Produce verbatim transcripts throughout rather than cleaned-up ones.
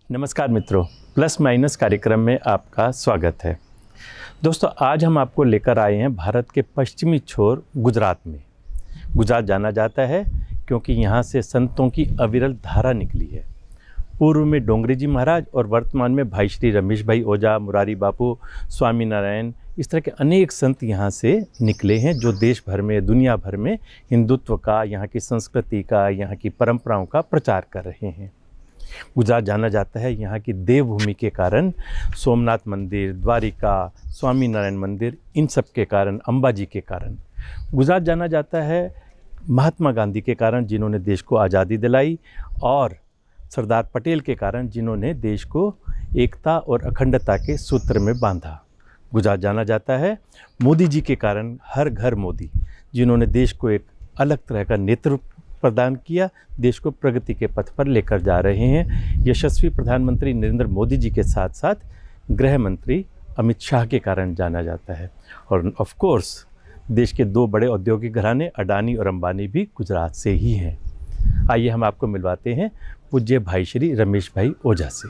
नमस्कार मित्रों, plus minus कार्यक्रम में आपका स्वागत है। दोस्तों, आज हम आपको लेकर आए हैं भारत के पश्चिमी छोर गुजरात में। गुजरात जाना जाता है क्योंकि यहाँ से संतों की अविरल धारा निकली है। पूर्व में डोंगरी जी महाराज और वर्तमान में भाई श्री रमेश भाई ओझा, मुरारी बापू, स्वामी नारायण, इस तरह के अनेक संत यहाँ से निकले हैं जो देश भर में, दुनिया भर में हिंदुत्व का, यहाँ की संस्कृति का, यहाँ की परंपराओं का प्रचार कर रहे हैं। गुजरात जाना जाता है यहाँ की देवभूमि के कारण, सोमनाथ मंदिर, द्वारिका, स्वामी नारायण मंदिर, इन सब के कारण, अंबाजी के कारण। गुजरात जाना जाता है महात्मा गांधी के कारण, जिन्होंने देश को आज़ादी दिलाई, और सरदार पटेल के कारण, जिन्होंने देश को एकता और अखंडता के सूत्र में बांधा। गुजरात जाना जाता है मोदी जी के कारण, हर घर मोदी, जिन्होंने देश को एक अलग तरह का नेतृत्व प्रदान किया, देश को प्रगति के पथ पर लेकर जा रहे हैं। यशस्वी प्रधानमंत्री नरेंद्र मोदी जी के साथ साथ गृह मंत्री अमित शाह के कारण जाना जाता है। और ऑफ कोर्स देश के दो बड़े औद्योगिक घराने अडानी और अंबानी भी गुजरात से ही हैं। आइए हम आपको मिलवाते हैं पूज्य भाई श्री रमेश भाई ओझा से।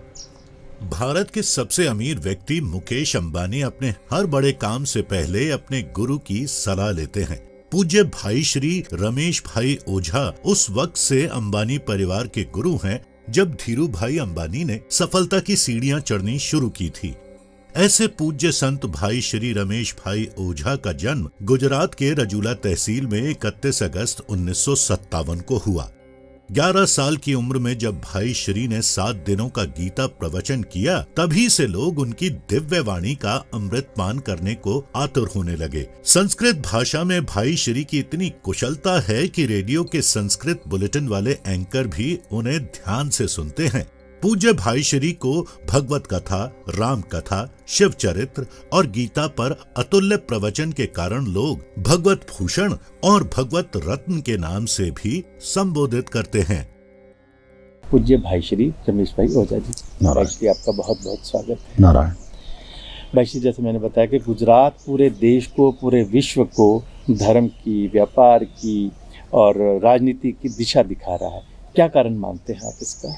भारत के सबसे अमीर व्यक्ति मुकेश अंबानी अपने हर बड़े काम से पहले अपने गुरु की सलाह लेते हैं। पूज्य भाई श्री रमेश भाई ओझा उस वक्त से अंबानी परिवार के गुरु हैं जब धीरू भाई अंबानी ने सफलता की सीढ़ियां चढ़नी शुरू की थी। ऐसे पूज्य संत भाई श्री रमेश भाई ओझा का जन्म गुजरात के रजूला तहसील में इकतीस अगस्त उन्नीस सौ सत्तावन को हुआ। ग्यारह साल की उम्र में जब भाई श्री ने सात दिनों का गीता प्रवचन किया, तभी से लोग उनकी दिव्य वाणी का अमृत पान करने को आतुर होने लगे। संस्कृत भाषा में भाई श्री की इतनी कुशलता है कि रेडियो के संस्कृत बुलेटिन वाले एंकर भी उन्हें ध्यान से सुनते हैं। पूज्य भाई श्री को भगवत कथा, राम कथा, शिव चरित्र और गीता पर अतुल्य प्रवचन के कारण लोग भगवत भूषण और भगवत रत्न के नाम से भी संबोधित करते हैं। पूज्य भाई श्री रमेश भाई ओझा जी, भाई श्री आपका बहुत बहुत स्वागत है। नारायण। भाई श्री, जैसे मैंने बताया कि गुजरात पूरे देश को, पूरे विश्व को धर्म की, व्यापार की और राजनीति की दिशा दिखा रहा है। क्या कारण मानते हैं आप इसका?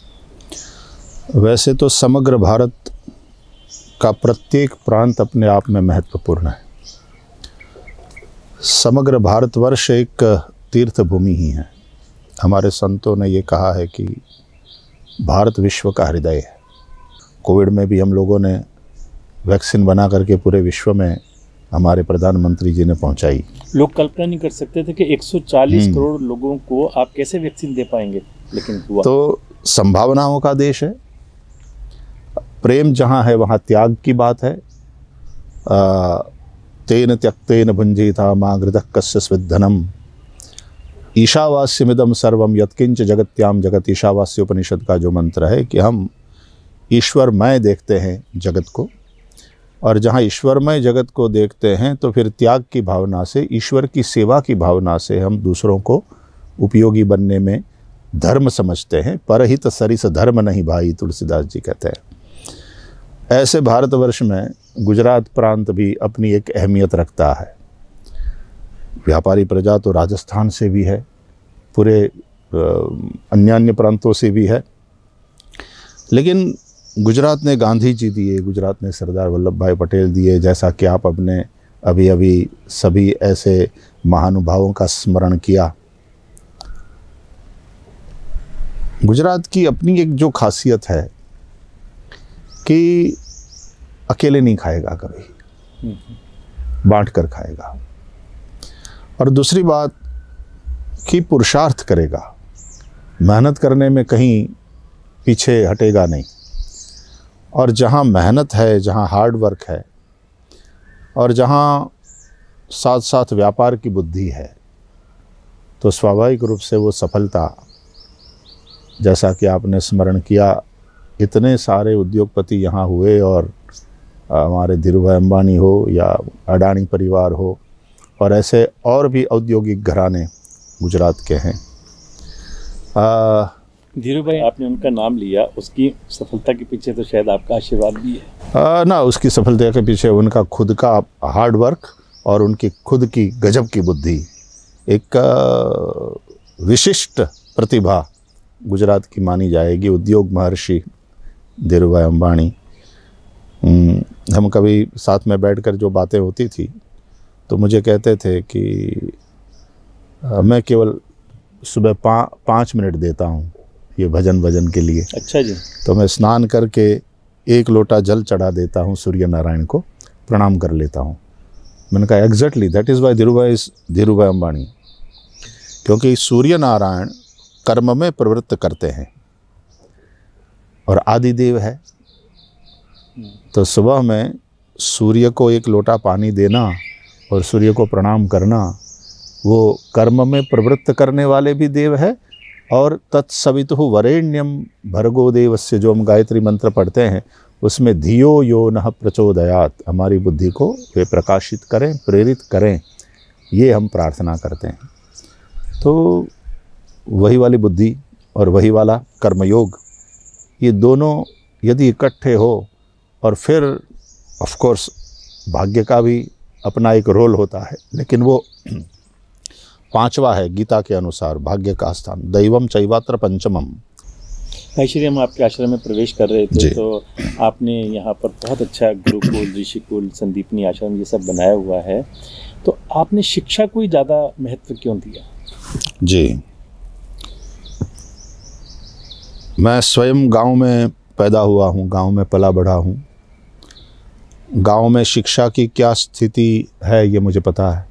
वैसे तो समग्र भारत का प्रत्येक प्रांत अपने आप में महत्वपूर्ण है। समग्र भारतवर्ष एक तीर्थ भूमि ही है। हमारे संतों ने ये कहा है कि भारत विश्व का हृदय है। कोविड में भी हम लोगों ने वैक्सीन बना करके पूरे विश्व में हमारे प्रधानमंत्री जी ने पहुंचाई। लोग कल्पना नहीं कर सकते थे कि एक सौ चालीस करोड़ लोगों को आप कैसे वैक्सीन दे पाएंगे, लेकिन हुआ। तो संभावनाओं का देश है। प्रेम जहाँ है वहाँ त्याग की बात है। तेन त्यक्तेन भुंजीता माँ घृतः कस्य स्विद्धनम ईशावास्यमिदं सर्वम यत्किंच जगत्याम जगत। ईशावास्य उपनिषद का जो मंत्र है कि हम ईश्वरमय देखते हैं जगत को, और जहाँ ईश्वरमय जगत को देखते हैं तो फिर त्याग की भावना से, ईश्वर की सेवा की भावना से हम दूसरों को उपयोगी बनने में धर्म समझते हैं। परहित सरिस धर्म नहीं भाई, तुलसीदास जी कहते हैं। ऐसे भारतवर्ष में गुजरात प्रांत भी अपनी एक अहमियत रखता है। व्यापारी प्रजा तो राजस्थान से भी है, पूरे अन्य अन्य प्रांतों से भी है, लेकिन गुजरात ने गांधी जी दिए, गुजरात ने सरदार वल्लभ भाई पटेल दिए, जैसा कि आप अपने अभी अभी सभी ऐसे महानुभावों का स्मरण किया। गुजरात की अपनी एक जो खासियत है कि अकेले नहीं खाएगा कभी, बांट कर खाएगा। और दूसरी बात कि पुरुषार्थ करेगा, मेहनत करने में कहीं पीछे हटेगा नहीं। और जहाँ मेहनत है, जहाँ हार्ड वर्क है, और जहाँ साथ साथ व्यापार की बुद्धि है, तो स्वाभाविक रूप से वो सफलता, जैसा कि आपने स्मरण किया, इतने सारे उद्योगपति यहाँ हुए, और हमारे धीरूभाई अंबानी हो या अडानी परिवार हो, और ऐसे और भी औद्योगिक घराने गुजरात के हैं। धीरूभाई, आपने उनका नाम लिया, उसकी सफलता के पीछे तो शायद आपका आशीर्वाद भी है। आ, ना, उसकी सफलता के पीछे उनका खुद का हार्ड वर्क और उनकी खुद की गजब की बुद्धि, एक विशिष्ट प्रतिभा गुजरात की मानी जाएगी, उद्योग महर्षि धीरूभाई अंबानी। हम कभी साथ में बैठकर जो बातें होती थी तो मुझे कहते थे कि मैं केवल सुबह पा, पाँच मिनट देता हूँ ये भजन भजन के लिए। अच्छा जी। तो मैं स्नान करके एक लोटा जल चढ़ा देता हूँ सूर्य नारायण को, प्रणाम कर लेता हूँ। मैंने कहा exactly that is why Dhirubhai is Dhirubhai Ambani, क्योंकि सूर्य नारायण कर्म में प्रवृत्त करते हैं और आदिदेव है। तो सुबह में सूर्य को एक लोटा पानी देना और सूर्य को प्रणाम करना, वो कर्म में प्रवृत्त करने वाले भी देव है। और तत्सवितुः वरेण्यम भर्गो देवस्य, जो हम गायत्री मंत्र पढ़ते हैं उसमें धियो यो नः प्रचोदयात, हमारी बुद्धि को वे प्रकाशित करें, प्रेरित करें, ये हम प्रार्थना करते हैं। तो वही वाली बुद्धि और वही वाला कर्मयोग, ये दोनों यदि इकट्ठे हो, और फिर ऑफ कोर्स भाग्य का भी अपना एक रोल होता है, लेकिन वो पांचवा है गीता के अनुसार भाग्य का स्थान, दैवम चैवात्र पंचमम। भाई श्री, हम आपके आश्रम में प्रवेश कर रहे थे तो आपने यहाँ पर बहुत अच्छा गुरुकुल, ऋषिकुल, संदीपनी आश्रम ये सब बनाया हुआ है, तो आपने शिक्षा को ही ज़्यादा महत्व क्यों दिया? जी, मैं स्वयं गांव में पैदा हुआ हूँ, गांव में पला बढ़ा हूँ। गांव में शिक्षा की क्या स्थिति है ये मुझे पता है।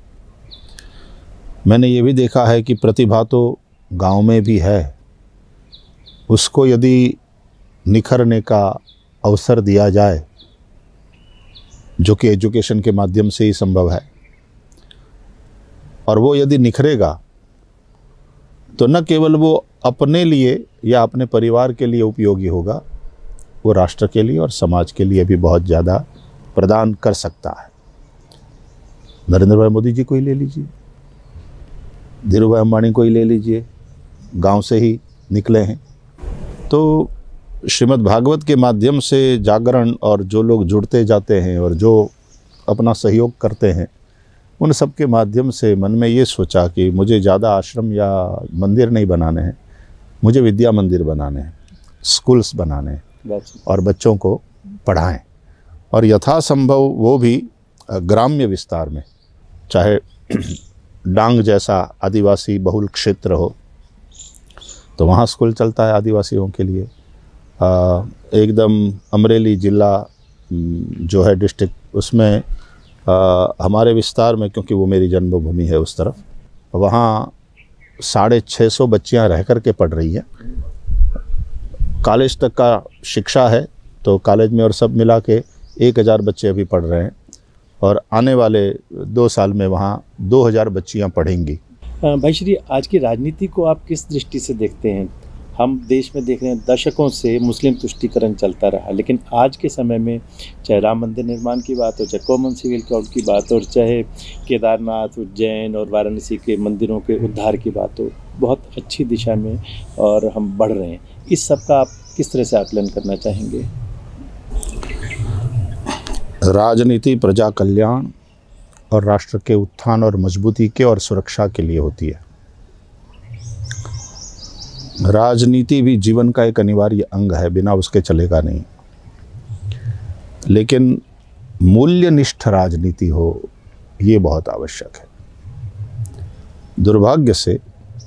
मैंने ये भी देखा है कि प्रतिभा तो गांव में भी है, उसको यदि निखरने का अवसर दिया जाए, जो कि एजुकेशन के माध्यम से ही संभव है, और वो यदि निखरेगा तो न केवल वो अपने लिए या अपने परिवार के लिए उपयोगी होगा, वो राष्ट्र के लिए और समाज के लिए भी बहुत ज़्यादा प्रदान कर सकता है। नरेंद्र भाई मोदी जी को ही ले लीजिए, धीरूभाई अंबानी को ही ले लीजिए, गांव से ही निकले हैं। तो श्रीमद् भागवत के माध्यम से जागरण और जो लोग जुड़ते जाते हैं और जो अपना सहयोग करते हैं, उन सब के माध्यम से मन में ये सोचा कि मुझे ज़्यादा आश्रम या मंदिर नहीं बनाने हैं, मुझे विद्या मंदिर बनाने हैं, स्कूल्स बनाने हैं और बच्चों को पढ़ाएं, और यथासंभव वो भी ग्राम्य विस्तार में, चाहे डांग जैसा आदिवासी बहुल क्षेत्र हो तो वहाँ स्कूल चलता है आदिवासियों के लिए। आ, एकदम अमरेली जिला जो है डिस्ट्रिक्ट, उसमें आ, हमारे विस्तार में, क्योंकि वो मेरी जन्मभूमि है उस तरफ, वहाँ साढ़े छः सौ बच्चियाँ रह कर के पढ़ रही हैं। कॉलेज तक का शिक्षा है, तो कॉलेज में और सब मिला के एक हज़ार बच्चे अभी पढ़ रहे हैं, और आने वाले दो साल में वहाँ दो हज़ार बच्चियाँ पढ़ेंगी। भाई श्री, आज की राजनीति को आप किस दृष्टि से देखते हैं? हम देश में देख रहे हैं दशकों से मुस्लिम तुष्टीकरण चलता रहा, लेकिन आज के समय में चाहे राम मंदिर निर्माण की बात हो, चाहे कॉमन सिविल कोड की बात हो, और चाहे केदारनाथ, उज्जैन और वाराणसी के मंदिरों के उद्धार की बात हो, बहुत अच्छी दिशा में और हम बढ़ रहे हैं। इस सब का आप किस तरह से आकलन करना चाहेंगे? राजनीति प्रजा कल्याण और राष्ट्र के उत्थान और मजबूती के और सुरक्षा के लिए होती है। राजनीति भी जीवन का एक अनिवार्य अंग है, बिना उसके चलेगा नहीं। लेकिन मूल्यनिष्ठ राजनीति हो, ये बहुत आवश्यक है। दुर्भाग्य से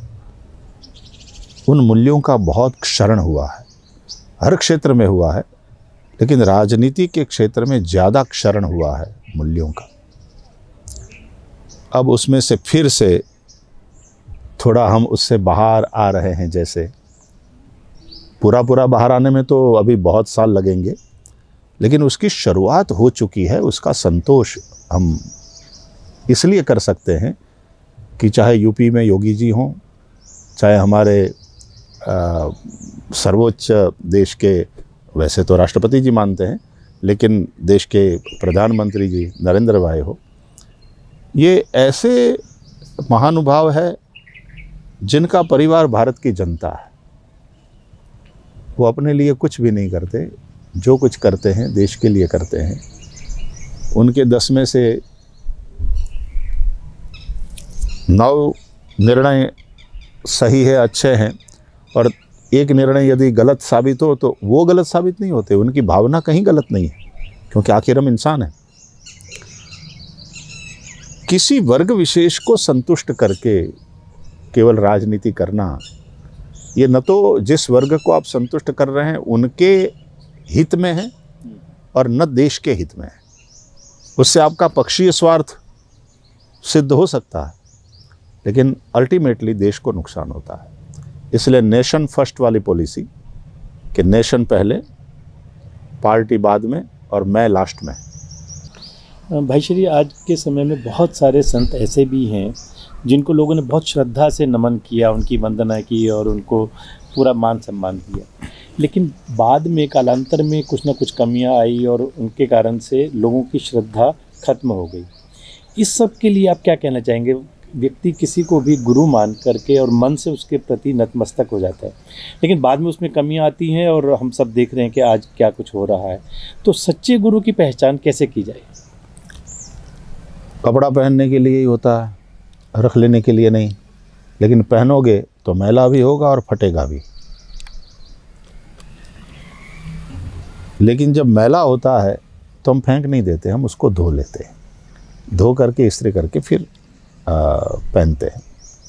उन मूल्यों का बहुत क्षरण हुआ है, हर क्षेत्र में हुआ है, लेकिन राजनीति के क्षेत्र में ज़्यादा क्षरण हुआ है मूल्यों का। अब उसमें से फिर से थोड़ा हम उससे बाहर आ रहे हैं। जैसे पूरा पूरा बाहर आने में तो अभी बहुत साल लगेंगे, लेकिन उसकी शुरुआत हो चुकी है। उसका संतोष हम इसलिए कर सकते हैं कि चाहे यूपी में योगी जी हों, चाहे हमारे सर्वोच्च देश के, वैसे तो राष्ट्रपति जी मानते हैं, लेकिन देश के प्रधानमंत्री जी नरेंद्र भाई हो, ये ऐसे महानुभाव है जिनका परिवार भारत की जनता है। वो अपने लिए कुछ भी नहीं करते, जो कुछ करते हैं देश के लिए करते हैं। उनके दस में से नौ निर्णय सही है, अच्छे हैं, और एक निर्णय यदि गलत साबित हो तो वो गलत साबित नहीं होते, उनकी भावना कहीं गलत नहीं है, क्योंकि आखिर हम इंसान हैं। किसी वर्ग विशेष को संतुष्ट करके केवल राजनीति करना, ये न तो जिस वर्ग को आप संतुष्ट कर रहे हैं उनके हित में है और न देश के हित में है। उससे आपका पक्षीय स्वार्थ सिद्ध हो सकता है, लेकिन अल्टीमेटली देश को नुकसान होता है। इसलिए नेशन फर्स्ट वाली पॉलिसी कि नेशन पहले, पार्टी बाद में और मैं लास्ट में। भाई श्री, आज के समय में बहुत सारे संत ऐसे भी हैं जिनको लोगों ने बहुत श्रद्धा से नमन किया, उनकी वंदना की और उनको पूरा मान सम्मान दिया, लेकिन बाद में कालांतर में कुछ ना कुछ कमियां आई और उनके कारण से लोगों की श्रद्धा खत्म हो गई। इस सब के लिए आप क्या कहना चाहेंगे? व्यक्ति किसी को भी गुरु मान करके और मन से उसके प्रति नतमस्तक हो जाता है, लेकिन बाद में उसमें कमियां आती हैं और हम सब देख रहे हैं कि आज क्या कुछ हो रहा है। तो सच्चे गुरु की पहचान कैसे की जाए? कपड़ा पहनने के लिए ही होता है, रख लेने के लिए नहीं, लेकिन पहनोगे तो मैला भी होगा और फटेगा भी। लेकिन जब मैला होता है तो हम फेंक नहीं देते, हम उसको धो लेते हैं, धो करके इस्त्री करके फिर आ, पहनते हैं।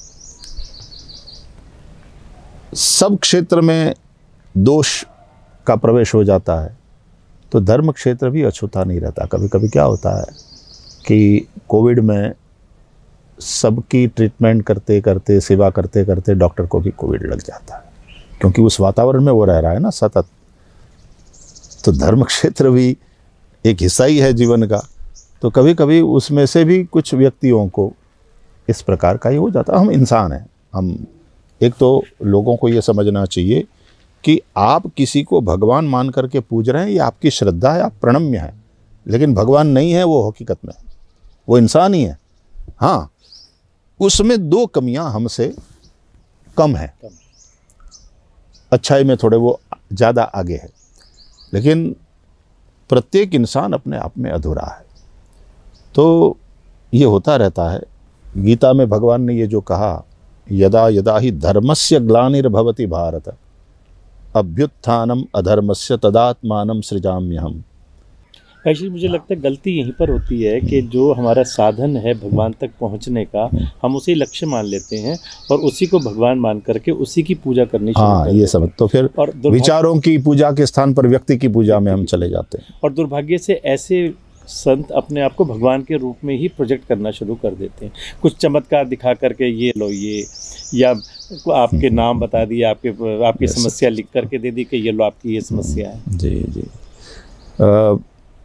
सब क्षेत्र में दोष का प्रवेश हो जाता है तो धर्म क्षेत्र भी अछूता नहीं रहता। कभी कभी क्या होता है कि कोविड में सबकी ट्रीटमेंट करते करते, सेवा करते करते डॉक्टर को भी कोविड लग जाता है, क्योंकि उस वातावरण में वो रह रहा है ना सतत। तो धर्म क्षेत्र भी एक हिस्सा ही है जीवन का, तो कभी कभी उसमें से भी कुछ व्यक्तियों को इस प्रकार का ही हो जाता है। हम इंसान हैं। हम एक तो लोगों को ये समझना चाहिए कि आप किसी को भगवान मान करके पूज रहे हैं, ये आपकी श्रद्धा है, आप प्रणम्य है, लेकिन भगवान नहीं है वो हकीकत में, वो इंसान ही है। हाँ, उसमें दो कमियां हमसे कम है, अच्छाई में थोड़े वो ज़्यादा आगे है, लेकिन प्रत्येक इंसान अपने आप में अधूरा है। तो ये होता रहता है। गीता में भगवान ने ये जो कहा, यदा यदा ही धर्मस्य ग्लानिर्भवति भारत अभ्युत्थानम अधर्मस्य तदात्मानं सृजाम्यहम्। एक्चुअली मुझे लगता है गलती यहीं पर होती है कि जो हमारा साधन है भगवान तक पहुंचने का, हम उसी लक्ष्य मान लेते हैं और उसी को भगवान मान करके उसी की पूजा करनी शुरू हाँ, ये समझ। तो फिर विचारों की पूजा के स्थान पर व्यक्ति की पूजा में हम चले जाते हैं। और दुर्भाग्य से ऐसे संत अपने आप को भगवान के रूप में ही प्रोजेक्ट करना शुरू कर देते हैं, कुछ चमत्कार दिखा करके ये लो ये, या आपके नाम बता दिए, आपके आपकी समस्या लिख करके दे दी कि ये लो आपकी ये समस्या है। जी जी। आ,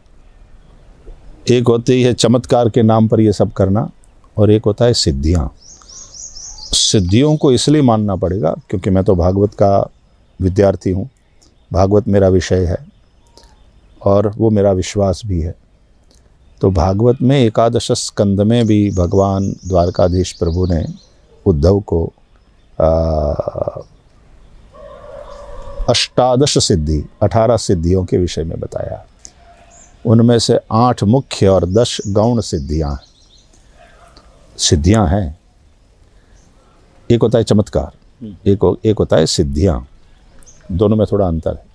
एक होती है चमत्कार के नाम पर ये सब करना, और एक होता है सिद्धियाँ। सिद्धियों को इसलिए मानना पड़ेगा क्योंकि मैं तो भागवत का विद्यार्थी हूँ, भागवत मेरा विषय है और वो मेरा विश्वास भी है। तो भागवत में एकादश स्कंद में भी भगवान द्वारकाधीश प्रभु ने उद्धव को अष्टादश सिद्धि, अठारह सिद्धियों के विषय में बताया। उनमें से आठ मुख्य और दस गौण सिद्धियां सिद्धियां हैं। एक होता है चमत्कार, एक हो, एक होता है सिद्धियां। दोनों में थोड़ा अंतर है।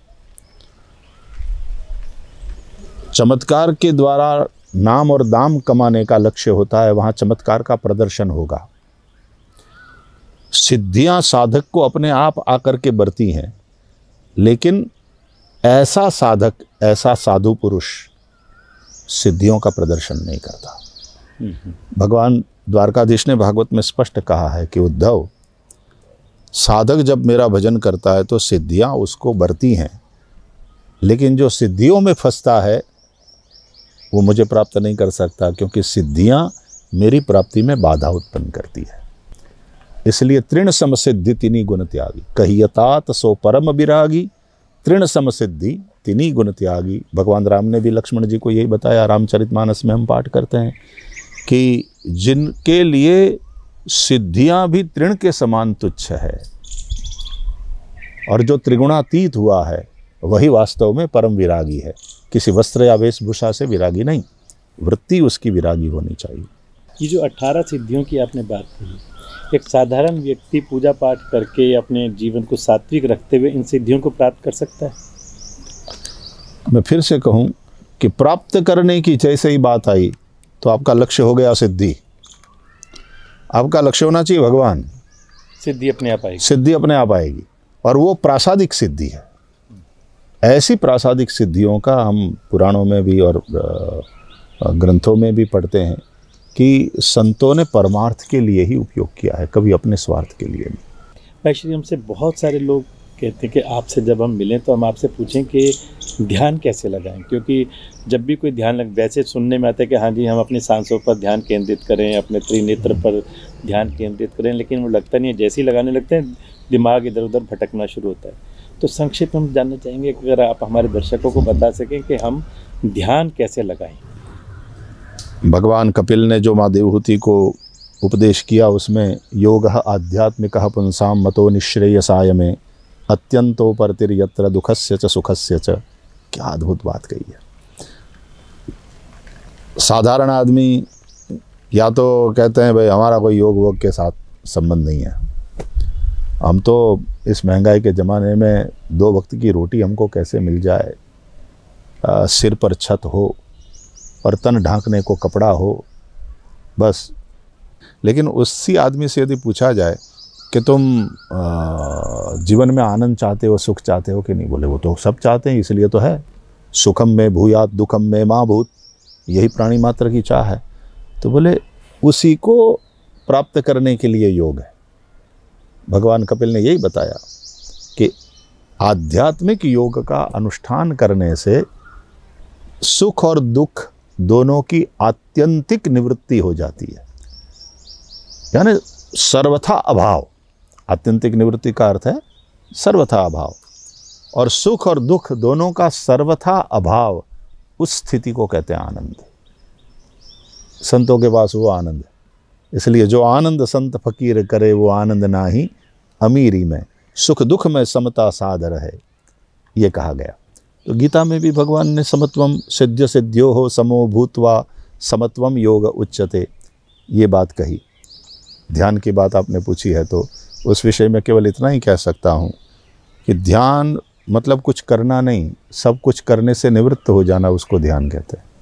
चमत्कार के द्वारा नाम और दाम कमाने का लक्ष्य होता है, वहां चमत्कार का प्रदर्शन होगा। सिद्धियां साधक को अपने आप आकर के बरती हैं, लेकिन ऐसा साधक, ऐसा साधु पुरुष सिद्धियों का प्रदर्शन नहीं करता। भगवान द्वारकाधीश ने भागवत में स्पष्ट कहा है कि उद्धव, साधक जब मेरा भजन करता है तो सिद्धियां उसको बरती हैं, लेकिन जो सिद्धियों में फंसता है वो मुझे प्राप्त नहीं कर सकता, क्योंकि सिद्धियां मेरी प्राप्ति में बाधा उत्पन्न करती है। इसलिए तृण समसिद्धि तिनी गुण त्यागी, कहियतात सो परम विरागी, तृण समसिद्धि तिनी गुण त्यागी। भगवान राम ने भी लक्ष्मण जी को यही बताया। रामचरितमानस में हम पाठ करते हैं कि जिनके लिए सिद्धियां भी तृण के समान तुच्छ है और जो त्रिगुणातीत हुआ है वही वास्तव में परम विरागी है। किसी वस्त्र या वेशभूषा से विरागी नहीं, वृत्ति उसकी विरागी होनी चाहिए। ये जो अठारह सिद्धियों की आपने बात कही, एक साधारण व्यक्ति पूजा पाठ करके अपने जीवन को सात्विक रखते हुए इन सिद्धियों को प्राप्त कर सकता है? मैं फिर से कहूं कि प्राप्त करने की जैसे ही बात आई तो आपका लक्ष्य हो गया सिद्धि। आपका लक्ष्य होना चाहिए भगवान, सिद्धि अपने आप आएगी। सिद्धि अपने आप आएगी, और वो प्रासादिक सिद्धि है। ऐसी प्रासादिक सिद्धियों का हम पुराणों में भी और ग्रंथों में भी पढ़ते हैं कि संतों ने परमार्थ के लिए ही उपयोग किया है, कभी अपने स्वार्थ के लिए नहीं। भाई श्री, हमसे बहुत सारे लोग कहते हैं कि आपसे जब हम मिलें तो हम आपसे पूछें कि ध्यान कैसे लगाएं, क्योंकि जब भी कोई ध्यान लग वैसे सुनने में आता है कि हाँ जी हम अपनी सांसों पर ध्यान केंद्रित करें, अपने त्रिनेत्र पर ध्यान केंद्रित करें, लेकिन वो लगता नहीं है। जैसे ही लगाने लगते हैं दिमाग इधर उधर भटकना शुरू होता है। तो संक्षिप्त हम जानना चाहेंगे कि अगर आप हमारे दर्शकों को बता सकें कि हम ध्यान कैसे लगाएं। भगवान कपिल ने जो माँ देवहूति को उपदेश किया उसमें योग आध्यात्मिक पुंसाम मतो निश्रेयसाय में अत्यंतोपरतिर्यत्र दुखस्य च सुखस्य च। क्या अद्भुत बात कही है। साधारण आदमी या तो कहते हैं भाई हमारा कोई योग वोग के साथ संबंध नहीं है, हम तो इस महंगाई के ज़माने में दो वक्त की रोटी हमको कैसे मिल जाए, आ, सिर पर छत हो और तन ढांकने को कपड़ा हो, बस। लेकिन उसी आदमी से यदि पूछा जाए कि तुम आ, जीवन में आनंद चाहते हो, सुख चाहते हो कि नहीं, बोले वो तो सब चाहते हैं, इसलिए तो है। सुखम में भूयात दुखम में माँ भूत, यही प्राणी मात्र की चाह है। तो बोले उसी को प्राप्त करने के लिए योग है। भगवान कपिल ने यही बताया कि आध्यात्मिक योग का अनुष्ठान करने से सुख और दुख दोनों की आत्यंतिक निवृत्ति हो जाती है, यानी सर्वथा अभाव। आत्यंतिक निवृत्ति का अर्थ है सर्वथा अभाव, और सुख और दुख दोनों का सर्वथा अभाव, उस स्थिति को कहते हैं आनंद। संतों के पास वो आनंद है। इसलिए जो आनंद संत फकीर करे वो आनंद नाही अमीरी में, सुख दुख में समता साध रहे, ये कहा गया। तो गीता में भी भगवान ने समत्वम सिद्ध सिद्ध्यो हो समो भूत्वा समत्वम योग उच्यते, ये बात कही। ध्यान की बात आपने पूछी है तो उस विषय में केवल इतना ही कह सकता हूँ कि ध्यान मतलब कुछ करना नहीं, सब कुछ करने से निवृत्त हो जाना, उसको ध्यान कहते हैं।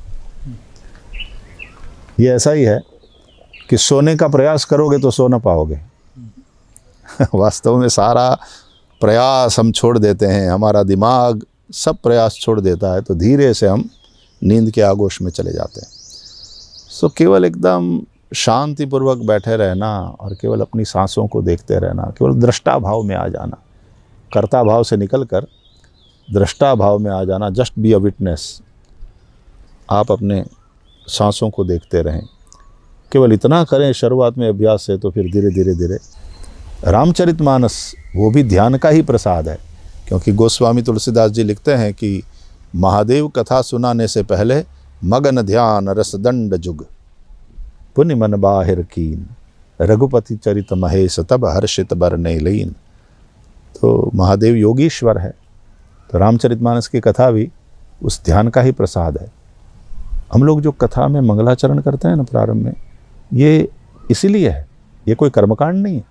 ये ऐसा ही है कि सोने का प्रयास करोगे तो सो ना पाओगे। वास्तव में सारा प्रयास हम छोड़ देते हैं, हमारा दिमाग सब प्रयास छोड़ देता है, तो धीरे से हम नींद के आगोश में चले जाते हैं। सो केवल एकदम शांतिपूर्वक बैठे रहना और केवल अपनी सांसों को देखते रहना, केवल दृष्टा भाव में आ जाना, कर्ता भाव से निकलकर दृष्टा भाव में आ जाना, जस्ट बी अ विटनेस। आप अपने सांसों को देखते रहें, केवल इतना करें शुरुआत में अभ्यास से, तो फिर धीरे धीरे धीरे रामचरितमानस वो भी ध्यान का ही प्रसाद है। क्योंकि गोस्वामी तुलसीदास जी लिखते हैं कि महादेव कथा सुनाने से पहले मगन ध्यान रसदंड जुग, पुण्य मन बाहिर कीन, रघुपति चरित महेश तब हर्षित बरने लीन। तो महादेव योगीश्वर है, तो रामचरितमानस की कथा भी उस ध्यान का ही प्रसाद है। हम लोग जो कथा में मंगलाचरण करते हैं ना प्रारंभ में, ये इसीलिए है, ये कोई कर्मकांड नहीं है,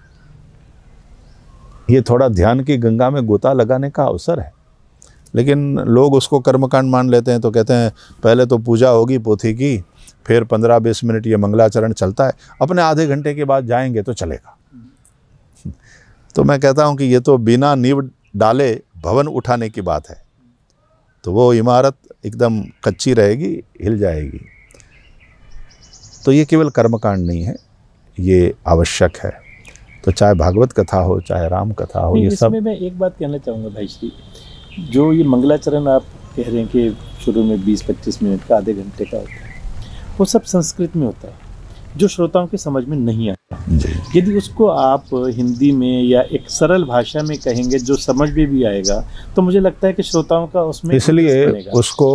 ये थोड़ा ध्यान की गंगा में गोता लगाने का अवसर है। लेकिन लोग उसको कर्मकांड मान लेते हैं, तो कहते हैं पहले तो पूजा होगी पोथी की, फिर पंद्रह बीस मिनट ये मंगलाचरण चलता है, अपने आधे घंटे के बाद जाएंगे तो चलेगा। तो मैं कहता हूँ कि ये तो बिना नींव डाले भवन उठाने की बात है, तो वो इमारत एकदम कच्ची रहेगी, हिल जाएगी। तो ये केवल कर्मकांड नहीं है, ये आवश्यक है। तो चाहे भागवत कथा हो, चाहे राम कथा हो, ये सब। मैं एक बात कहना चाहूँगा भाई श्री, जो ये मंगलाचरण आप कह रहे हैं कि शुरू में बीस पच्चीस मिनट का, आधे घंटे का होता है, वो सब संस्कृत में होता है, जो श्रोताओं की समझ में नहीं आता। यदि उसको आप हिंदी में या एक सरल भाषा में कहेंगे जो समझ में भी आएगा, तो मुझे लगता है कि श्रोताओं का उसमें, इसलिए उसको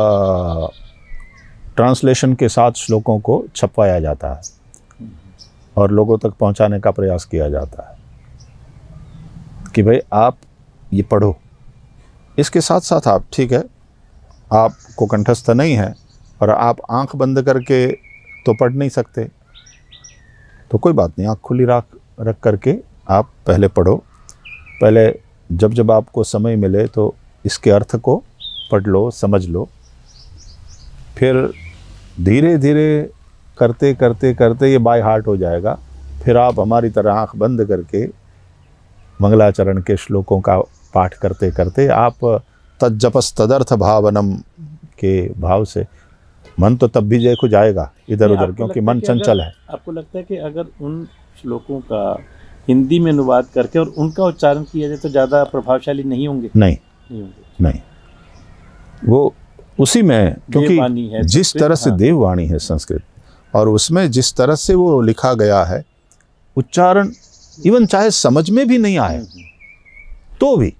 ट्रांसलेशन के साथ श्लोकों को छपवाया जाता है और लोगों तक पहुंचाने का प्रयास किया जाता है कि भाई आप ये पढ़ो, इसके साथ साथ आप, ठीक है आपको कंठस्थ नहीं है और आप आंख बंद करके तो पढ़ नहीं सकते, तो कोई बात नहीं, आँख खुली रख रख करके आप पहले पढ़ो। पहले जब जब आपको समय मिले तो इसके अर्थ को पढ़ लो, समझ लो। फिर धीरे धीरे करते करते करते ये बाय हार्ट हो जाएगा। फिर आप हमारी तरह आँख बंद करके मंगलाचरण के श्लोकों का पाठ करते करते आप तज्जपस तदर्थ भावनम के भाव से मन तो तब भी जय को जाएगा इधर उधर, क्योंकि मन चंचल है। आपको लगता है कि अगर उन श्लोकों का हिंदी में अनुवाद करके और उनका उच्चारण किया जाए तो ज़्यादा प्रभावशाली नहीं होंगे? नहीं नहीं होंगे। नहीं, वो उसी में, क्योंकि जिस तरह से देववाणी है संस्कृत, और उसमें जिस तरह से वो लिखा गया है, उच्चारण इवन चाहे समझ में भी नहीं आए तो भी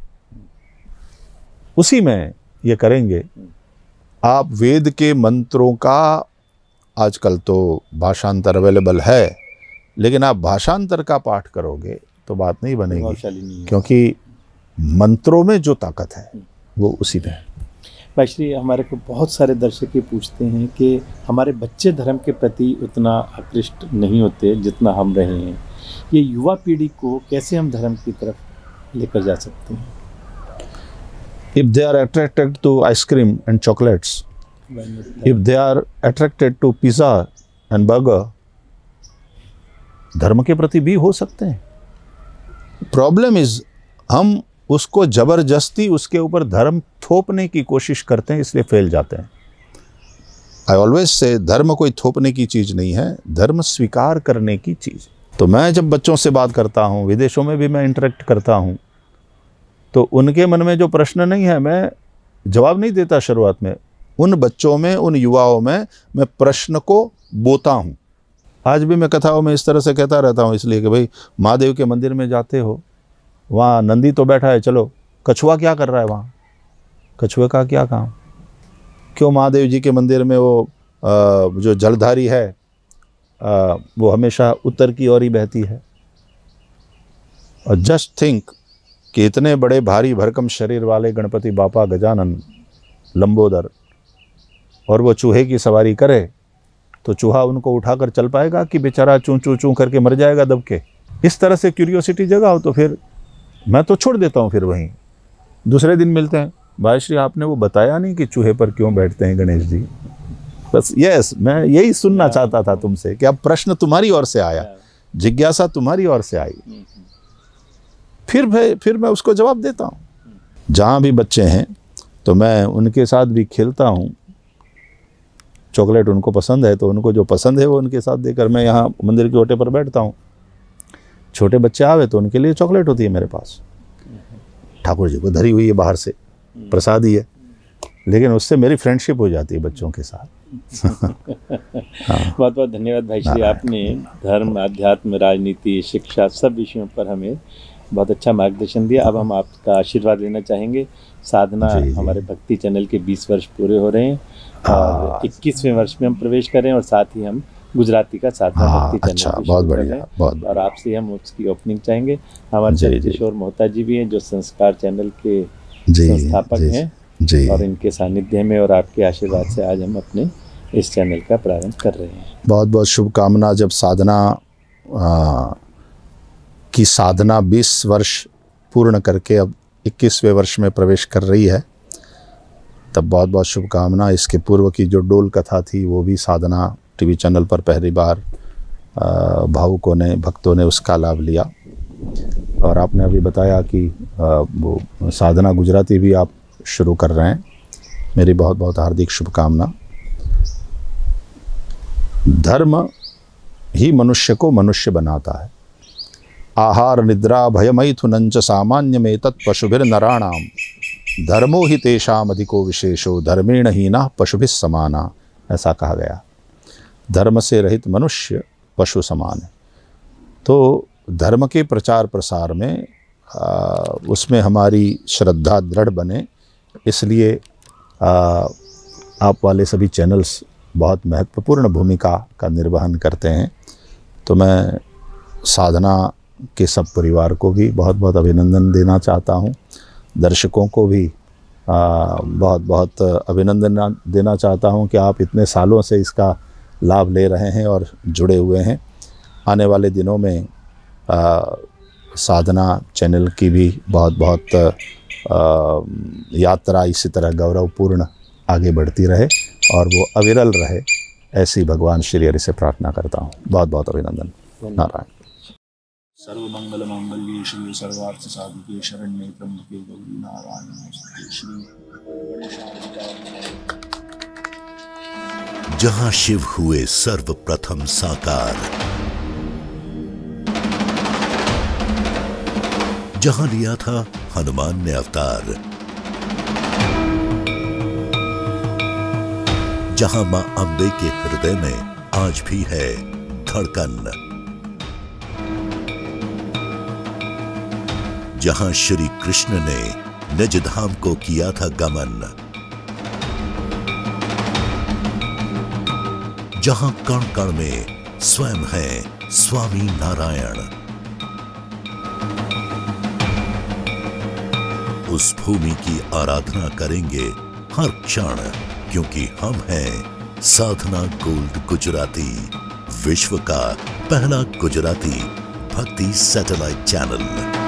उसी में ये करेंगे। आप वेद के मंत्रों का, आजकल तो भाषांतर अवेलेबल है, लेकिन आप भाषांतर का पाठ करोगे तो बात नहीं बनेगी, क्योंकि मंत्रों में जो ताकत है वो उसी में है। भाई श्री, हमारे को बहुत सारे दर्शक ये पूछते हैं कि हमारे बच्चे धर्म के प्रति उतना आकृष्ट नहीं होते जितना हम रहे हैं। ये युवा पीढ़ी को कैसे हम धर्म की तरफ लेकर जा सकते हैं? If they are attracted to ice cream and chocolates, if they are attracted to pizza and burger, धर्म के प्रति भी हो सकते हैं। प्रॉब्लम इज हम उसको जबरदस्ती उसके ऊपर धर्म थोपने की कोशिश करते हैं, इसलिए फेल जाते हैं। आई ऑलवेज से धर्म कोई थोपने की चीज़ नहीं है, धर्म स्वीकार करने की चीज़। तो मैं जब बच्चों से बात करता हूँ, विदेशों में भी मैं इंटरेक्ट करता हूँ, तो उनके मन में जो प्रश्न नहीं है मैं जवाब नहीं देता शुरुआत में। उन बच्चों में, उन युवाओं में मैं प्रश्न को बोता हूँ। आज भी मैं कथाओं में इस तरह से कहता रहता हूँ, इसलिए कि भाई महादेव के मंदिर में जाते हो, वहाँ नंदी तो बैठा है, चलो कछुआ क्या कर रहा है वहाँ? कछुए का क्या काम? क्यों महादेव जी के मंदिर में वो आ, जो जलधारी है आ, वो हमेशा उत्तर की ओर ही बहती है? और जस्ट थिंक कि इतने बड़े भारी भरकम शरीर वाले गणपति बापा गजानन लंबोदर, और वो चूहे की सवारी करे तो चूहा उनको उठाकर चल पाएगा कि बेचारा चूं चूं चूं करके मर जाएगा दब के? इस तरह से क्यूरियोसिटी जगाओ तो फिर मैं तो छोड़ देता हूँ। फिर वहीं दूसरे दिन मिलते हैं, भाई श्री आपने वो बताया नहीं कि चूहे पर क्यों बैठते हैं गणेश जी? बस यस, मैं यही सुनना चाहता था तुमसे कि अब प्रश्न तुम्हारी ओर से आया, जिज्ञासा तुम्हारी ओर से आई, फिर भाई फिर मैं उसको जवाब देता हूँ। जहाँ भी बच्चे हैं तो मैं उनके साथ भी खेलता हूँ। चॉकलेट उनको पसंद है तो उनको जो पसंद है वो उनके साथ देकर मैं यहाँ मंदिर के ओटे पर बैठता हूँ। छोटे बच्चे आवे तो उनके लिए चॉकलेट होती है मेरे पास, ठाकुर जी को धरी हुई है, बाहर से प्रसाद ही है, लेकिन उससे मेरी फ्रेंडशिप हो जाती है बच्चों के साथ। हाँ। बहुत बहुत धन्यवाद भाई श्री, आपने धर्म, अध्यात्म, राजनीति, शिक्षा सब विषयों पर हमें बहुत अच्छा मार्गदर्शन दिया। अब हम आपका आशीर्वाद लेना चाहेंगे। साधना जी, हमारे भक्ति चैनल के बीस वर्ष पूरे हो रहे हैं और इक्कीसवें वर्ष में हम प्रवेश करें, और साथ ही हम गुजराती का साधना भक्ति चैनल अच्छा, बहुत बढ़िया, बहुत और आपसे हम उसकी ओपनिंग चाहेंगे। हमारे किशोर मोहता जी भी हैं जो संस्कार चैनल के संस्थापक हैं जी, और इनके सानिध्य में और आपके आशीर्वाद से आज हम अपने इस चैनल का प्रारंभ कर रहे हैं। बहुत बहुत शुभकामना। जब साधना आ, की साधना बीस वर्ष पूर्ण करके अब इक्कीसवें वर्ष में प्रवेश कर रही है, तब बहुत बहुत शुभकामना। इसके पूर्व की जो डोल कथा थी वो भी साधना टीवी चैनल पर पहली बार भावुकों ने, भक्तों ने उसका लाभ लिया। और आपने अभी बताया कि वो साधना गुजराती भी आप शुरू कर रहे हैं, मेरी बहुत बहुत हार्दिक शुभकामना। धर्म ही मनुष्य को मनुष्य बनाता है। आहार निद्रा भयमैथुनंच सामान्य में तत्पशुभिर नराणाम धर्मो ही तेषाम अधिको विशेषो धर्मेण हीना पशुभिः समाना, ऐसा कहा गया। धर्म से रहित मनुष्य पशु समान है। तो धर्म के प्रचार प्रसार में आ, उसमें हमारी श्रद्धा दृढ़ बने, इसलिए आ, आप वाले सभी चैनल्स बहुत महत्वपूर्ण भूमिका का निर्वहन करते हैं। तो मैं साधना के सब परिवार को भी बहुत बहुत अभिनंदन देना चाहता हूँ। दर्शकों को भी आ, बहुत बहुत अभिनंदन देना चाहता हूँ कि आप इतने सालों से इसका लाभ ले रहे हैं और जुड़े हुए हैं। आने वाले दिनों में आ, साधना चैनल की भी बहुत बहुत आ, यात्रा इसी तरह गौरवपूर्ण आगे बढ़ती रहे और वो अविरल रहे, ऐसी भगवान श्री हरि से प्रार्थना करता हूँ। बहुत बहुत अभिनंदन। नारायण। सर्वमंगल मांगल्ये शिवे सर्वार्थ साधिके शरण्ये त्र्यंबके गौरी नारायण नमोस्तुते। श्री जहां शिव हुए सर्वप्रथम साकार, जहां लिया था हनुमान ने अवतार, जहां मां अंबे के हृदय में आज भी है धड़कन, जहां श्री कृष्ण ने निज धाम को किया था गमन, जहां कण कण में स्वयं है स्वामी नारायण, उस भूमि की आराधना करेंगे हर क्षण, क्योंकि हम हैं साधना गोल्ड गुजराती, विश्व का पहला गुजराती भक्ति सैटेलाइट चैनल।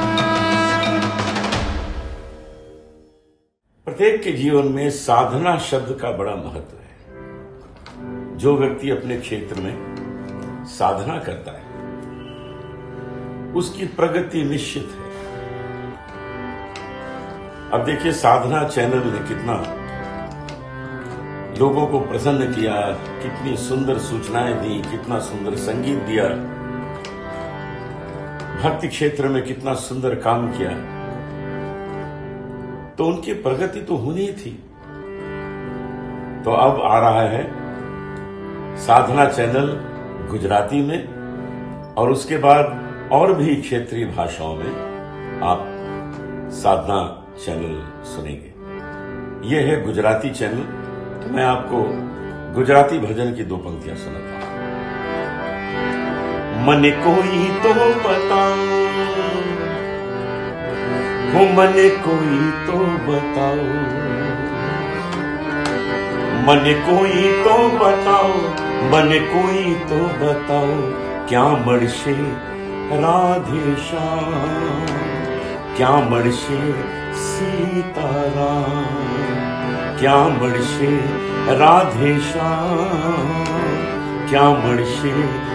प्रत्येक के जीवन में साधना शब्द का बड़ा महत्व है। जो व्यक्ति अपने क्षेत्र में साधना करता है उसकी प्रगति निश्चित है। अब देखिए, साधना चैनल ने कितना लोगों को प्रसन्न किया, कितनी सुंदर सूचनाएं दी, कितना सुंदर संगीत दिया, भक्ति क्षेत्र में कितना सुंदर काम किया। तो उनकी प्रगति तो होनी ही थी। तो अब आ रहा है साधना चैनल गुजराती में, और उसके बाद और भी क्षेत्रीय भाषाओं में आप साधना चैनल सुनेंगे। यह है गुजराती चैनल। तो मैं आपको गुजराती भजन की दो पंक्तियां सुनाता हूं। मन कोई तो बताओ, हो मन कोई तो बताओ, मन कोई तो बताओ, मन कोई तो बताओ, क्या मरशे राधे श्याम, क्या मरशे सीताराम, क्या मरशे राधे श्याम, क्या मरशे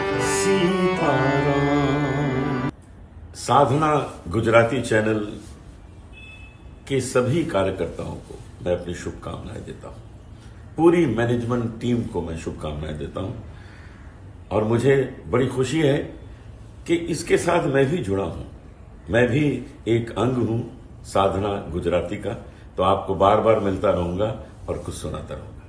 सीताराम। साधना गुजराती चैनल के सभी कार्यकर्ताओं को मैं अपनी शुभकामनाएं देता हूं। पूरी मैनेजमेंट टीम को मैं शुभकामनाएं देता हूं। और मुझे बड़ी खुशी है कि इसके साथ मैं भी जुड़ा हूं। मैं भी एक अंग हूं साधना गुजराती का। तो आपको बार बार मिलता रहूंगा और कुछ सुनाता रहूंगा।